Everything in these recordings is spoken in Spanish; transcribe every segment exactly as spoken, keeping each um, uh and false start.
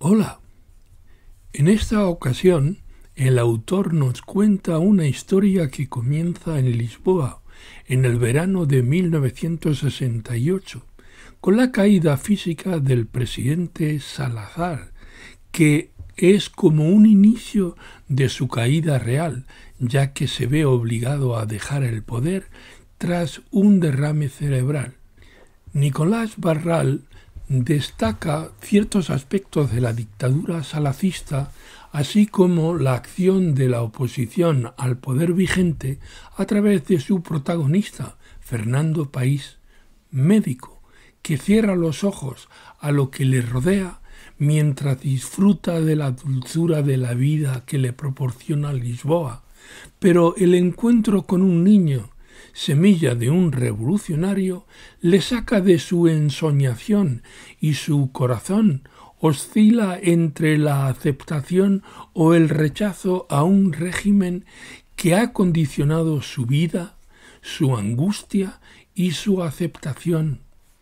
Hola. En esta ocasión, el autor nos cuenta una historia que comienza en Lisboa, en el verano de mil novecientos sesenta y ocho, con la caída física del presidente Salazar, que es como un inicio de su caída real, ya que se ve obligado a dejar el poder tras un derrame cerebral. Nicolás Barral destaca ciertos aspectos de la dictadura salazista, así como la acción de la oposición al poder vigente a través de su protagonista, Fernando País, médico, que cierra los ojos a lo que le rodea mientras disfruta de la dulzura de la vida que le proporciona Lisboa. Pero el encuentro con un niño, semilla de un revolucionario, le saca de su ensoñación y su corazón oscila entre la aceptación o el rechazo a un régimen que ha condicionado su vida, su angustia y su aceptación.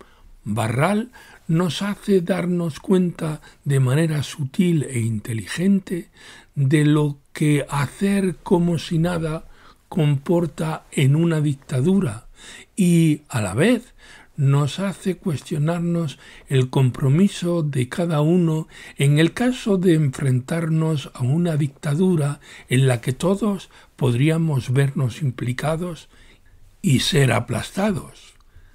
Barral nos hace darnos cuenta de manera sutil e inteligente de lo que hacer como si nada comporta en una dictadura y, a la vez, nos hace cuestionarnos el compromiso de cada uno en el caso de enfrentarnos a una dictadura en la que todos podríamos vernos implicados y ser aplastados.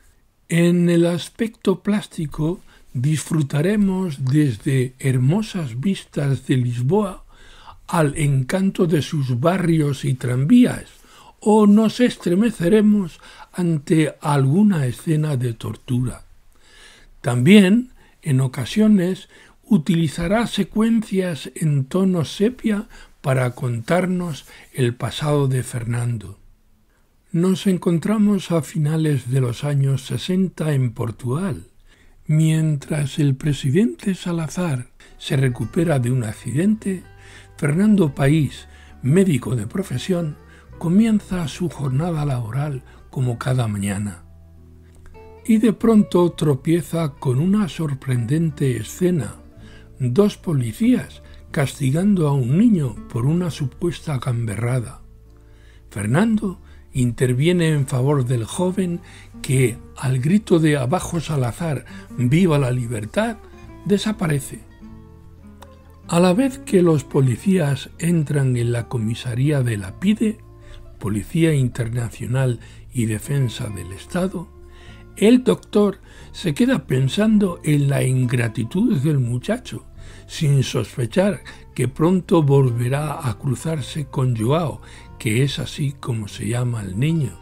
En el aspecto plástico disfrutaremos desde hermosas vistas de Lisboa al encanto de sus barrios y tranvías, o nos estremeceremos ante alguna escena de tortura. También, en ocasiones, utilizará secuencias en tono sepia para contarnos el pasado de Fernando. Nos encontramos a finales de los años sesenta en Portugal, mientras el presidente Salazar se recupera de un accidente. Fernando País, médico de profesión, comienza su jornada laboral como cada mañana. Y de pronto tropieza con una sorprendente escena: dos policías castigando a un niño por una supuesta gamberrada. Fernando interviene en favor del joven que, al grito de «Abajo Salazar, viva la libertad», desaparece. A la vez que los policías entran en la comisaría de la PIDE, Policía Internacional y Defensa del Estado, el doctor se queda pensando en la ingratitud del muchacho, sin sospechar que pronto volverá a cruzarse con Joao, que es así como se llama el niño.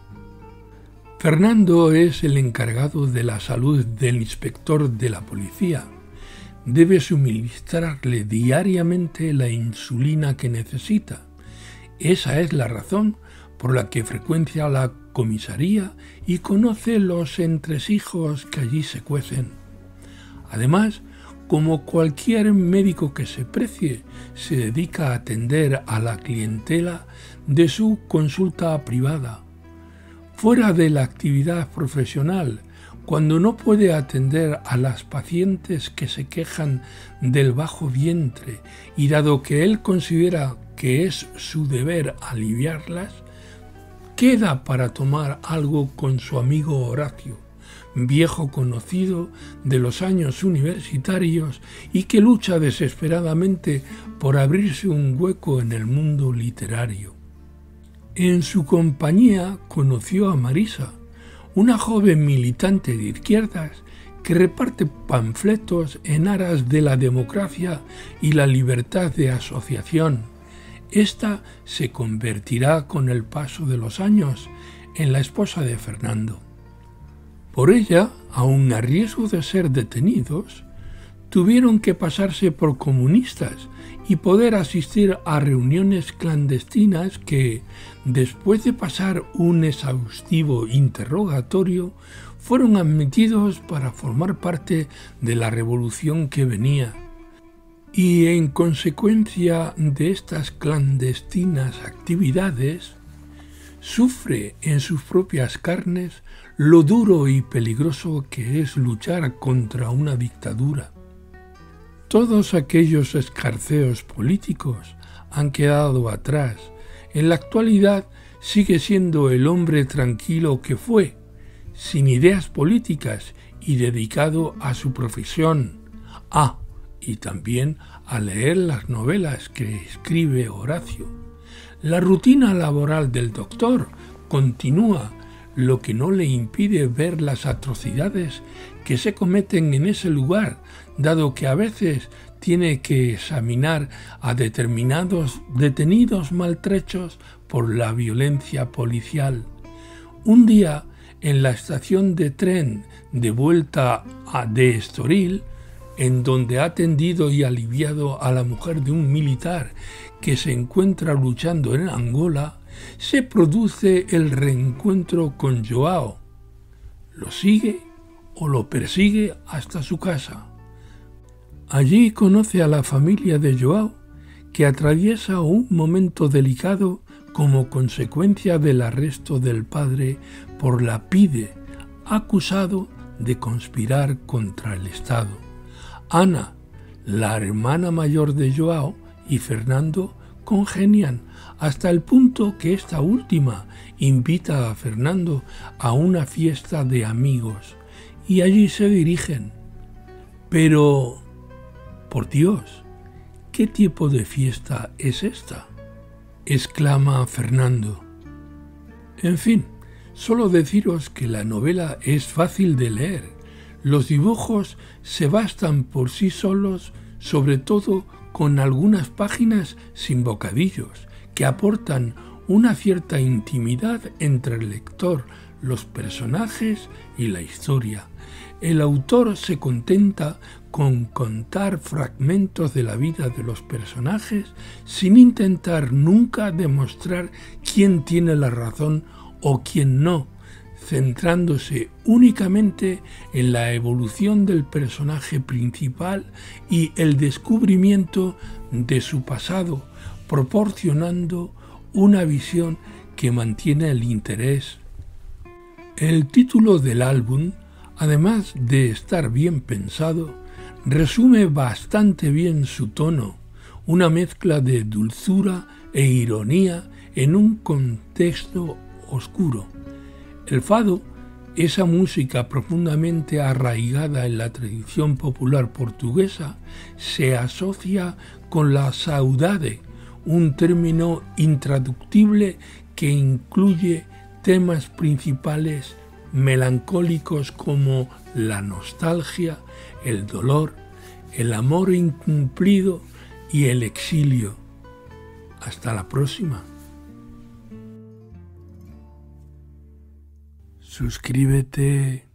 Fernando es el encargado de la salud del inspector de la policía. Debe suministrarle diariamente la insulina que necesita. Esa es la razón por la que frecuencia la comisaría y conoce los entresijos que allí se cuecen. Además, como cualquier médico que se precie, se dedica a atender a la clientela de su consulta privada. Fuera de la actividad profesional, cuando no puede atender a las pacientes que se quejan del bajo vientre y dado que él considera que es su deber aliviarlas, queda para tomar algo con su amigo Horacio, viejo conocido de los años universitarios y que lucha desesperadamente por abrirse un hueco en el mundo literario. En su compañía conoció a Marisa, una joven militante de izquierdas que reparte panfletos en aras de la democracia y la libertad de asociación. Esta se convertirá con el paso de los años en la esposa de Fernando. Por ella, aun a riesgo de ser detenidos, tuvieron que pasarse por comunistas y poder asistir a reuniones clandestinas que, después de pasar un exhaustivo interrogatorio, fueron admitidos para formar parte de la revolución que venía. Y en consecuencia de estas clandestinas actividades, sufre en sus propias carnes lo duro y peligroso que es luchar contra una dictadura. Todos aquellos escarceos políticos han quedado atrás. En la actualidad sigue siendo el hombre tranquilo que fue, sin ideas políticas y dedicado a su profesión. Ah, y también a leer las novelas que escribe Horacio. La rutina laboral del doctor continúa, lo que no le impide ver las atrocidades que se cometen en ese lugar, dado que a veces tiene que examinar a determinados detenidos maltrechos por la violencia policial. Un día, en la estación de tren de vuelta a de Estoril, en donde ha atendido y aliviado a la mujer de un militar que se encuentra luchando en Angola, se produce el reencuentro con Joao. Lo sigue o lo persigue hasta su casa. Allí conoce a la familia de Joao, que atraviesa un momento delicado como consecuencia del arresto del padre por la PIDE, acusado de conspirar contra el Estado. Ana, la hermana mayor de Joao, y Fernando congenian hasta el punto que esta última invita a Fernando a una fiesta de amigos y allí se dirigen. Pero, por Dios, ¿qué tipo de fiesta es esta?, exclama Fernando. En fin, solo deciros que la novela es fácil de leer. Los dibujos se bastan por sí solos, sobre todo con algunas páginas sin bocadillos, que aportan una cierta intimidad entre el lector, los personajes y la historia. El autor se contenta con contar fragmentos de la vida de los personajes sin intentar nunca demostrar quién tiene la razón o quién no, centrándose únicamente en la evolución del personaje principal y el descubrimiento de su pasado, proporcionando una visión que mantiene el interés. El título del álbum, además de estar bien pensado, resume bastante bien su tono, una mezcla de dulzura e ironía en un contexto oscuro. El fado, esa música profundamente arraigada en la tradición popular portuguesa, se asocia con la saudade, un término intraductible que incluye temas principales melancólicos como la nostalgia, el dolor, el amor incumplido y el exilio. Hasta la próxima. Suscríbete.